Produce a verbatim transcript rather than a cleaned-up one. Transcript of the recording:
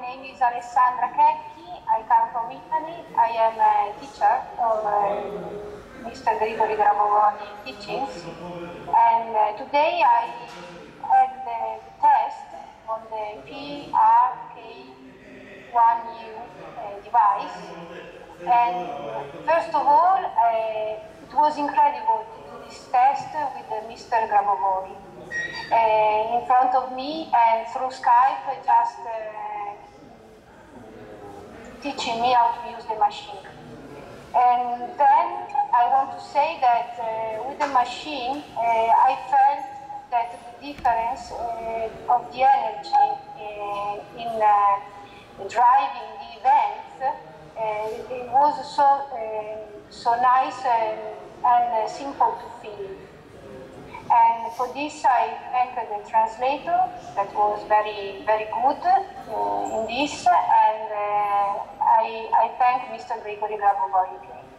name is Alessandra Checchi. I come from Italy. I am a teacher of uh, Mister Grigori Grabovoi teachings. And uh, today I had the, the test on the P R K one U uh, device. And first of all, uh, it was incredible to do this test with uh, Mister Grabovoi uh, in front of me and through Skype, just uh, teaching me how to use the machine. And then I want to say that uh, with the machine, uh, I felt that the difference uh, of the energy uh, in uh, driving the events, uh, it was so, uh, so nice and, and uh, simple to feel. And for this, I thank the translator that was very, very good uh, in this, and uh, I, I thank Mister Grigori Grabovoi again.